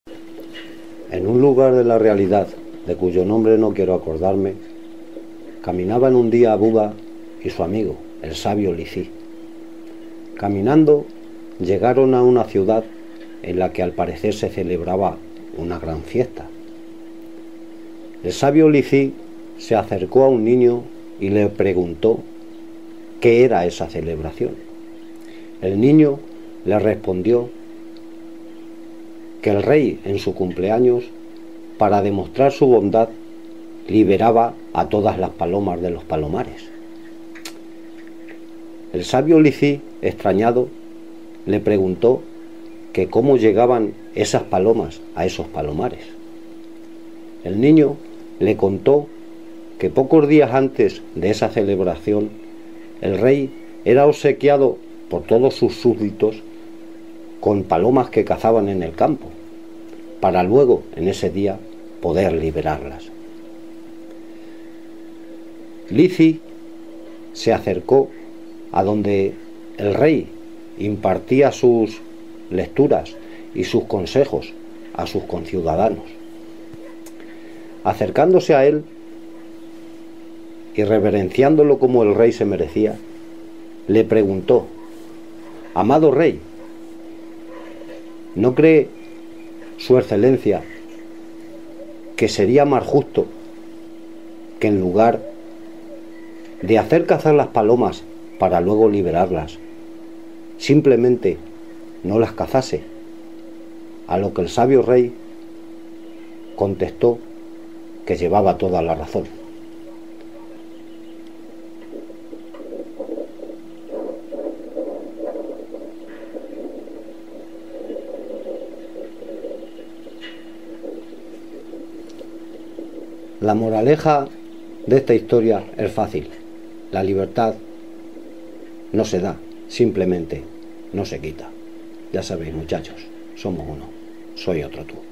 En un lugar de la realidad, de cuyo nombre no quiero acordarme, caminaban un día Buda y su amigo, el sabio Li Zi. Caminando, llegaron a una ciudad en la que al parecer se celebraba una gran fiesta. El sabio Li Zi se acercó a un niño y le preguntó qué era esa celebración. El niño le respondió que el rey en su cumpleaños, para demostrar su bondad, liberaba a todas las palomas de los palomares. El sabio Li Zi, extrañado, le preguntó que cómo llegaban esas palomas a esos palomares. El niño le contó que pocos días antes de esa celebración, el rey era obsequiado por todos sus súbditos con palomas que cazaban en el campo, para luego, en ese día, poder liberarlas. Li Zi se acercó a donde el rey impartía sus lecturas y sus consejos a sus conciudadanos. Acercándose a él y reverenciándolo como el rey se merecía, le preguntó: «Amado rey, ¿no cree su excelencia que sería más justo que en lugar de hacer cazar las palomas para luego liberarlas, simplemente no las cazase?» A lo que el sabio rey contestó que llevaba toda la razón. La moraleja de esta historia es fácil. La libertad no se da, simplemente no se quita. Ya sabéis, muchachos, somos uno, soy otro tú.